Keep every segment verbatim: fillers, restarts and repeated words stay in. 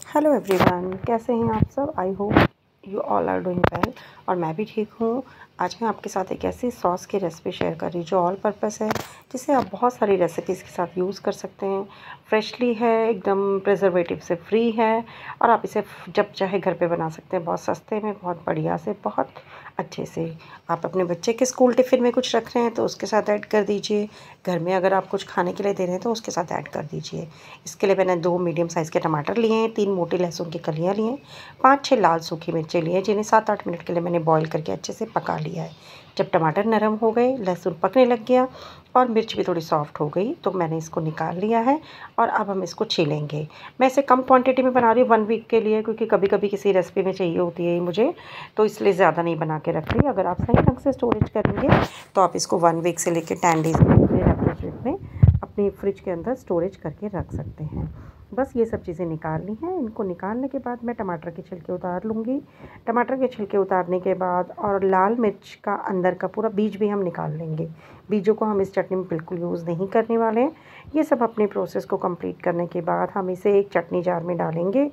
Hello everyone, कैसे हैं आप सब। I hope you all are doing well. और मैं भी ठीक हूँ। आज मैं आपके साथ एक ऐसी सॉस की रेसिपी शेयर कर रही जो ऑल पर्पस है, जिसे आप बहुत सारी रेसिपीज़ के साथ यूज़ कर सकते हैं। फ्रेशली है, एकदम प्रिजर्वेटिव से फ्री है और आप इसे जब चाहे घर पे बना सकते हैं, बहुत सस्ते में, बहुत बढ़िया से, बहुत अच्छे से। आप अपने बच्चे के स्कूल टिफ़िन में कुछ रख रहे हैं तो उसके साथ ऐड कर दीजिए। घर में अगर आप कुछ खाने के लिए दे रहे हैं तो उसके साथ ऐड कर दीजिए। इसके लिए मैंने दो मीडियम साइज़ के टमाटर लिए हैं, तीन मोटी लहसुन की कलियाँ लिए हैं, पाँच छः लाल सूखी मिर्चें लिए हैं, जिन्हें सात आठ मिनट के लिए मैंने बॉईल करके अच्छे से पका लिया है। जब टमाटर नरम हो गए, लहसुन पकने लग गया और मिर्च भी थोड़ी सॉफ्ट हो गई तो मैंने इसको निकाल लिया है और अब हम इसको छीलेंगे। मैं इसे कम क्वांटिटी में बना रही हूँ वन वीक के लिए, क्योंकि कभी कभी किसी रेसिपी में चाहिए होती है मुझे, तो इसलिए ज़्यादा नहीं बना के रख रही। अगर आप सही ढंग से स्टोरेज करेंगे तो आप इसको वन वीक से लेकर टेन डेज़ अपने रेफ्रिजरेटर में, अपने फ्रिज के अंदर स्टोरेज करके रख सकते हैं। बस ये सब चीज़ें निकालनी हैं। इनको निकालने के बाद मैं टमाटर के छिलके उतार लूँगी। टमाटर के छिलके उतारने के बाद और लाल मिर्च का अंदर का पूरा बीज भी हम निकाल लेंगे। बीजों को हम इस चटनी में बिल्कुल यूज़ नहीं करने वाले हैं। ये सब अपने प्रोसेस को कंप्लीट करने के बाद हम इसे एक चटनी जार में डालेंगे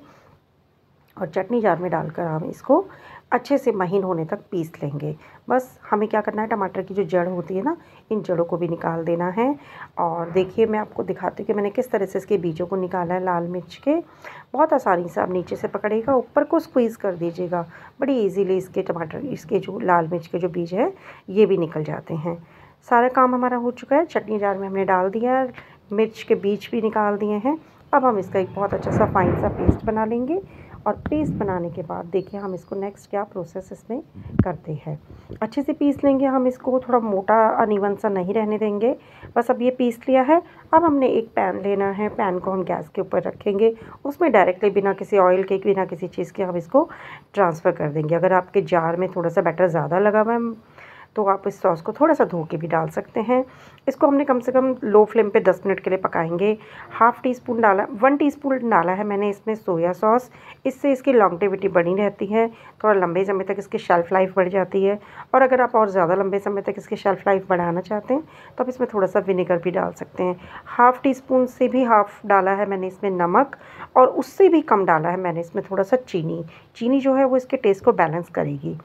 और चटनी जार में डालकर हम इसको अच्छे से महीन होने तक पीस लेंगे। बस हमें क्या करना है, टमाटर की जो जड़ होती है ना, इन जड़ों को भी निकाल देना है। और देखिए मैं आपको दिखाती हूँ कि मैंने किस तरह से इसके बीजों को निकाला है लाल मिर्च के। बहुत आसानी से आप नीचे से पकड़ेगा, ऊपर को स्क्वीज़ कर दीजिएगा, बड़ी इजीली इसके टमाटर, इसके जो लाल मिर्च के जो बीज है ये भी निकल जाते हैं। सारा काम हमारा हो चुका है। चटनी जार में हमने डाल दिया, मिर्च के बीज भी निकाल दिए हैं। अब हम इसका एक बहुत अच्छा सा फाइन सा पेस्ट बना लेंगे और पेस्ट बनाने के बाद देखिए हम इसको नेक्स्ट क्या प्रोसेस इसमें करते हैं। अच्छे से पीस लेंगे हम इसको, थोड़ा मोटा अनइवन सा नहीं रहने देंगे। बस अब ये पीस लिया है। अब हमने एक पैन लेना है, पैन को हम गैस के ऊपर रखेंगे, उसमें डायरेक्टली बिना किसी ऑयल के, बिना किसी चीज़ के हम इसको ट्रांसफ़र कर देंगे। अगर आपके जार में थोड़ा सा बैटर ज़्यादा लगा हुआ है तो आप इस सॉस को थोड़ा सा धो के भी डाल सकते हैं। इसको हमने कम से कम लो फ्लेम पे दस मिनट के लिए पकाएंगे। हाफ़ टी स्पून डाला, वन टीस्पून डाला है मैंने इसमें सोया सॉस। इससे इसकी लॉन्गेविटी बनी रहती है, थोड़ा लंबे समय तक इसकी शेल्फ़ लाइफ बढ़ जाती है। और अगर आप और ज़्यादा लंबे समय तक इसकी शेल्फ़ लाइफ बढ़ाना चाहते हैं तो आप इसमें थोड़ा सा विनेगर भी डाल सकते हैं। हाफ़ टी स्पून से भी हाफ़ डाला है मैंने इसमें नमक, और उससे भी कम डाला है मैंने इसमें थोड़ा सा चीनी। चीनी जो है वो इसके टेस्ट को बैलेंस करेगी।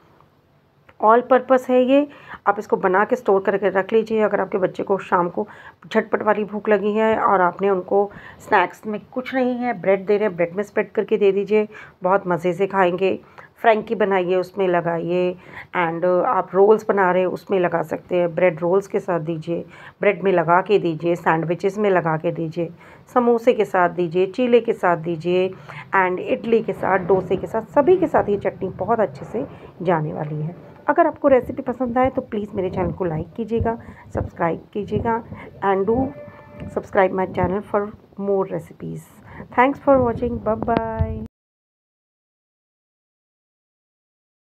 ऑल पर्पस है ये। आप इसको बना के स्टोर करके रख लीजिए। अगर आपके बच्चे को शाम को झटपट वाली भूख लगी है और आपने उनको स्नैक्स में कुछ नहीं है, ब्रेड दे रहे हैं, ब्रेड में स्प्रेड करके दे दीजिए, बहुत मज़े से खाएंगे। फ्रैंकी बनाइए, उसमें लगाइए। एंड आप रोल्स बना रहे हैं उसमें लगा सकते हैं, ब्रेड रोल्स के साथ दीजिए, ब्रेड में लगा के दीजिए, सैंडविचेस में लगा के दीजिए, समोसे के साथ दीजिए, चीले के साथ दीजिए, एंड इडली के साथ, डोसे के साथ, सभी के साथ ये चटनी बहुत अच्छे से जाने वाली है। अगर आपको रेसिपी पसंद आए तो प्लीज़ मेरे चैनल को लाइक कीजिएगा, सब्सक्राइब कीजिएगा, and do subscribe my channel for more recipes. Thanks for watching. Bye bye.